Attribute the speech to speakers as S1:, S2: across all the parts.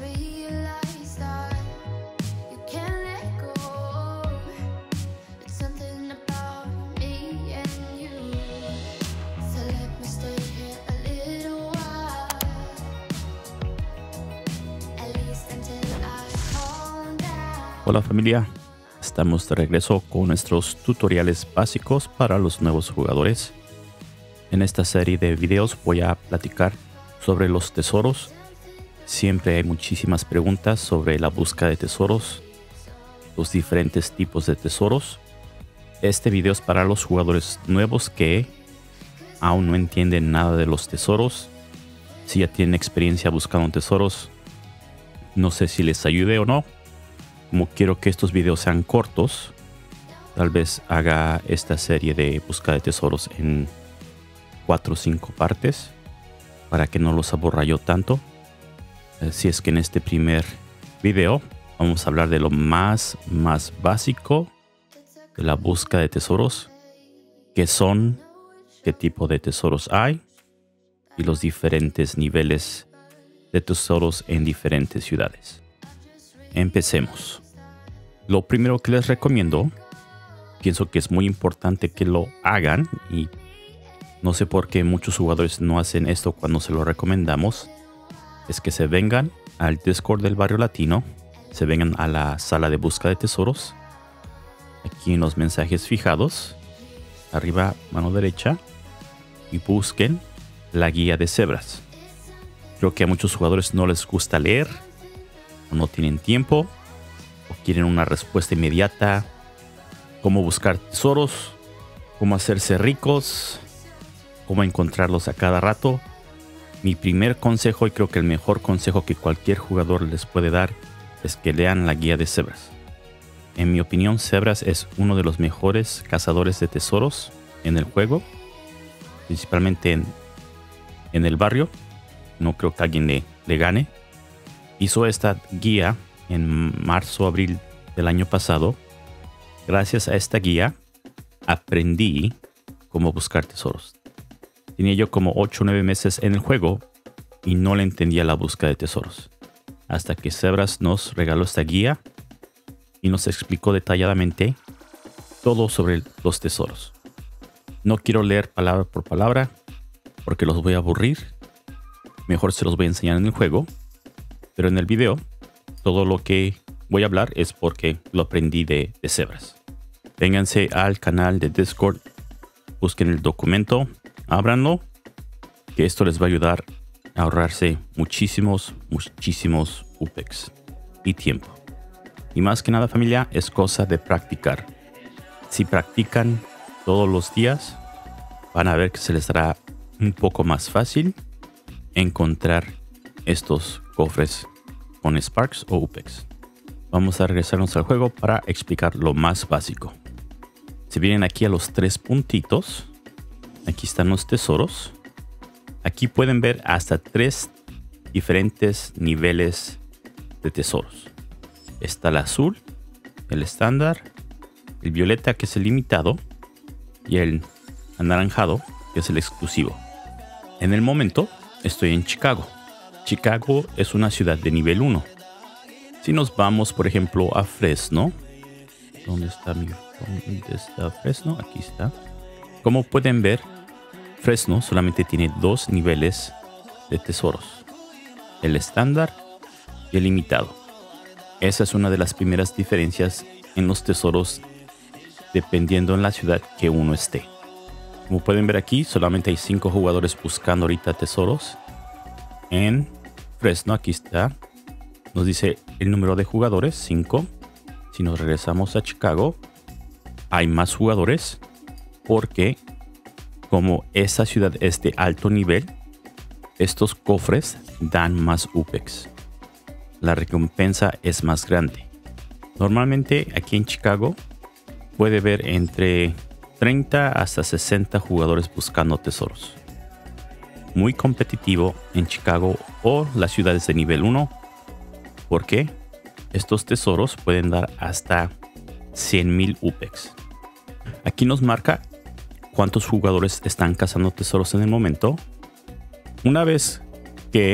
S1: realize that you can't let go. It's something about me and you. So let me stay here a little while, at least until I calm down.
S2: Hola familia, estamos de regreso con nuestros tutoriales básicos para los nuevos jugadores. En esta serie de videos voy a platicar sobre los tesoros. Siempre hay muchísimas preguntas sobre la búsqueda de tesoros, los diferentes tipos de tesoros. Este video es para los jugadores nuevos que aún no entienden nada de los tesoros. Si ya tienen experiencia buscando tesoros, no sé si les ayude o no. Como quiero que estos videos sean cortos, tal vez haga esta serie de búsqueda de tesoros en 4 o 5 partes para que no los aburra yo tanto. Así es que en este primer video vamos a hablar de lo más básico de la búsqueda de tesoros, qué son, qué tipo de tesoros hay y los diferentes niveles de tesoros en diferentes ciudades. Empecemos. Lo primero que les recomiendo, pienso que es muy importante que lo hagan y no sé por qué muchos jugadores no hacen esto cuando se lo recomendamos, es que se vengan al Discord del Barrio Latino, se vengan a la sala de búsqueda de tesoros, aquí en los mensajes fijados, arriba mano derecha, y busquen la guía de cebras. Creo que a muchos jugadores no les gusta leer, o no tienen tiempo, o quieren una respuesta inmediata, cómo buscar tesoros, cómo hacerse ricos, cómo encontrarlos a cada rato. Mi primer consejo, y creo que el mejor consejo que cualquier jugador les puede dar, es que lean la guía de cebras. En mi opinión, Cebras es uno de los mejores cazadores de tesoros en el juego, principalmente en el barrio. No creo que alguien le gane. Hizo esta guía en marzo, abril del año pasado. Gracias a esta guía aprendí cómo buscar tesoros. Tenía yo como 8 o 9 meses en el juego y no le entendía la búsqueda de tesoros. Hasta que Cebras nos regaló esta guía y nos explicó detalladamente todo sobre los tesoros. No quiero leer palabra por palabra porque los voy a aburrir. Mejor se los voy a enseñar en el juego. Pero en el video, todo lo que voy a hablar es porque lo aprendí de Cebras. Vénganse al canal de Discord, busquen el documento, ábranlo, que esto les va a ayudar a ahorrarse muchísimos UPEX y tiempo. Y más que nada, familia, es cosa de practicar. Si practican todos los días, van a ver que se les hará un poco más fácil encontrar estos cofres con Sparks o UPEX. Vamos a regresarnos al juego para explicar lo más básico. Si vienen aquí a los 3 puntitos, aquí están los tesoros. Aquí pueden ver hasta 3 diferentes niveles de tesoros. Está el azul, el estándar, el violeta, que es el limitado, y el anaranjado, que es el exclusivo. En el momento estoy en Chicago. Chicago es una ciudad de nivel 1. Si nos vamos, por ejemplo, a Fresno. ¿Dónde está Fresno? Aquí está. Como pueden ver, Fresno solamente tiene 2 niveles de tesoros. El estándar y el limitado. Esa es una de las primeras diferencias en los tesoros dependiendo en la ciudad que uno esté. Como pueden ver aquí, solamente hay 5 jugadores buscando ahorita tesoros. En Fresno, aquí está, nos dice el número de jugadores, 5. Si nos regresamos a Chicago, hay más jugadores porque como esa ciudad es de alto nivel, estos cofres dan más UPEX. La recompensa es más grande. Normalmente aquí en Chicago puede ver entre 30 hasta 60 jugadores buscando tesoros. Muy competitivo en Chicago o las ciudades de nivel 1, porque estos tesoros pueden dar hasta 100,000 UPEX. Aquí nos marca cuántos jugadores están cazando tesoros en el momento. Una vez que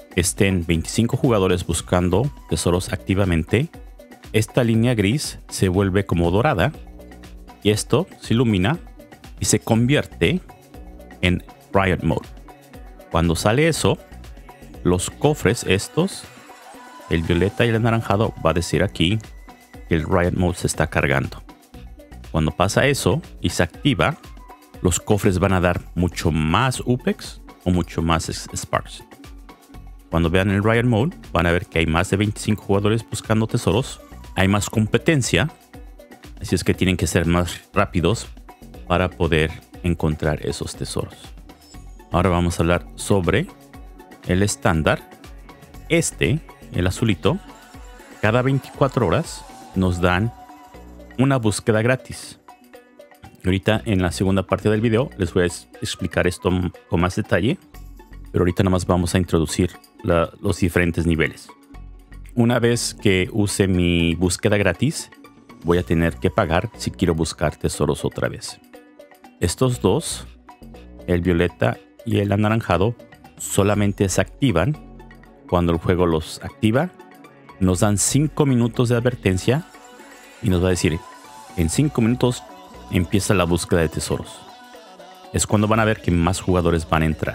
S2: estén 25 jugadores buscando tesoros activamente, esta línea gris se vuelve como dorada y esto se ilumina y se convierte en Riot Mode. Cuando sale eso, los cofres estos, el violeta y el anaranjado, va a decir aquí que el Riot Mode se está cargando. Cuando pasa eso y se activa, los cofres van a dar mucho más UPEX o mucho más Sparks. Cuando vean el Riot Mode, van a ver que hay más de 25 jugadores buscando tesoros. Hay más competencia, así es que tienen que ser más rápidos para poder encontrar esos tesoros. Ahora vamos a hablar sobre el estándar. El azulito, cada 24 horas nos dan una búsqueda gratis. Y ahorita en la segunda parte del video les voy a explicar esto con más detalle, pero ahorita nada más vamos a introducir los diferentes niveles. Una vez que use mi búsqueda gratis, voy a tener que pagar si quiero buscar tesoros otra vez. Estos dos, el violeta y el anaranjado, solamente se activan cuando el juego los activa. Nos dan 5 minutos de advertencia y nos va a decir, en 5 minutos empieza la búsqueda de tesoros. Es cuando van a ver que más jugadores van a entrar.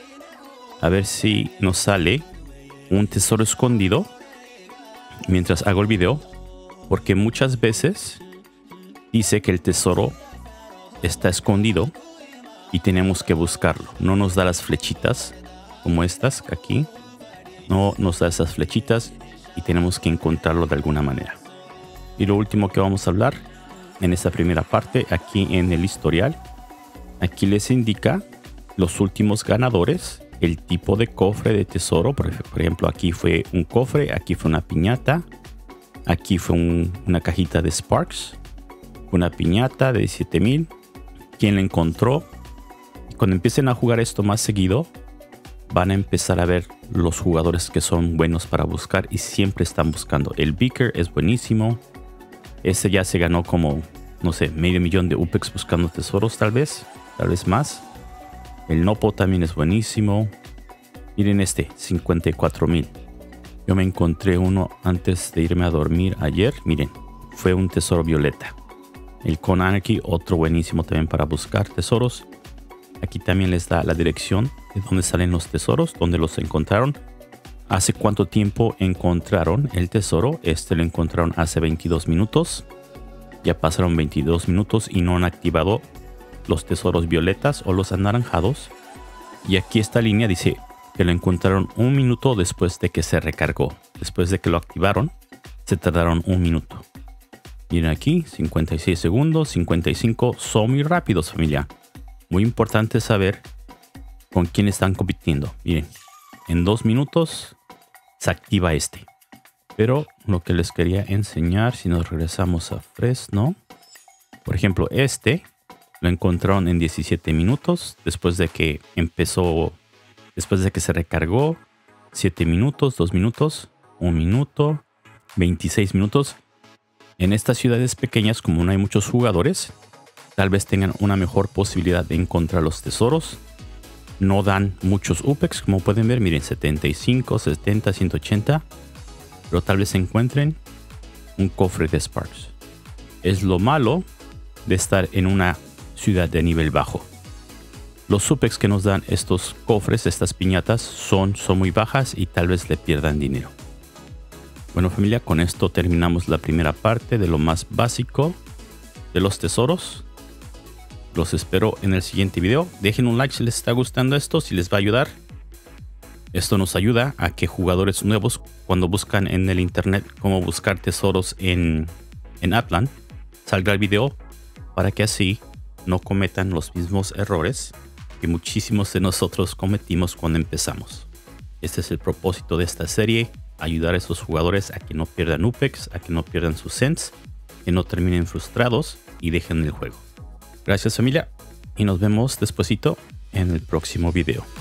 S2: A ver si nos sale un tesoro escondido mientras hago el video, porque muchas veces dice que el tesoro está escondido y tenemos que buscarlo. No nos da las flechitas como estas aquí. No nos da esas flechitas y tenemos que encontrarlo de alguna manera. Y lo último que vamos a hablar en esta primera parte, aquí en el historial, aquí les indica los últimos ganadores, el tipo de cofre de tesoro. Por ejemplo, aquí fue un cofre, aquí fue una piñata, aquí fue una cajita de Sparks, una piñata de 17,000. ¿Quién la encontró? Y cuando empiecen a jugar esto más seguido, van a empezar a ver los jugadores que son buenos para buscar y siempre están buscando. El Beaker es buenísimo. Ese ya se ganó como, no sé, $500,000 de UPEX buscando tesoros, tal vez más. El Nopo también es buenísimo. Miren este, 54,000. Yo me encontré uno antes de irme a dormir ayer. Miren, fue un tesoro violeta. El Con Anarchy, otro buenísimo también para buscar tesoros. Aquí también les da la dirección de dónde salen los tesoros, dónde los encontraron. ¿Hace cuánto tiempo encontraron el tesoro? Lo encontraron hace 22 minutos. Ya pasaron 22 minutos y no han activado los tesoros violetas o los anaranjados. Y aquí esta línea dice que lo encontraron 1 minuto después de que se recargó. Después de que lo activaron, se tardaron 1 minuto. Miren aquí, 56 segundos, 55. Son muy rápidos, familia. Muy importante saber con quién están compitiendo. Miren, en 2 minutos se activa este. Pero lo que les quería enseñar, si nos regresamos a Fresno, por ejemplo, lo encontraron en 17 minutos después de que se recargó. 7 minutos, 2 minutos, 1 minuto, 26 minutos. En estas ciudades pequeñas, como no hay muchos jugadores, tal vez tengan una mejor posibilidad de encontrar los tesoros. No dan muchos UPEX, como pueden ver. Miren, 75, 70, 180. Pero tal vez encuentren un cofre de Sparks. Es lo malo de estar en una ciudad de nivel bajo. Los UPEX que nos dan estos cofres, estas piñatas, son muy bajas y tal vez le pierdan dinero. Bueno, familia, con esto terminamos la primera parte de lo más básico de los tesoros. Los espero en el siguiente video. Dejen un like si les está gustando esto, si les va a ayudar. Esto nos ayuda a que jugadores nuevos, cuando buscan en el internet cómo buscar tesoros en Upland, salga el video para que así no cometan los mismos errores que muchísimos de nosotros cometimos cuando empezamos. Este es el propósito de esta serie: ayudar a esos jugadores a que no pierdan UPEX, a que no pierdan sus cents, que no terminen frustrados y dejen el juego. Gracias, familia, y nos vemos despuesito en el próximo video.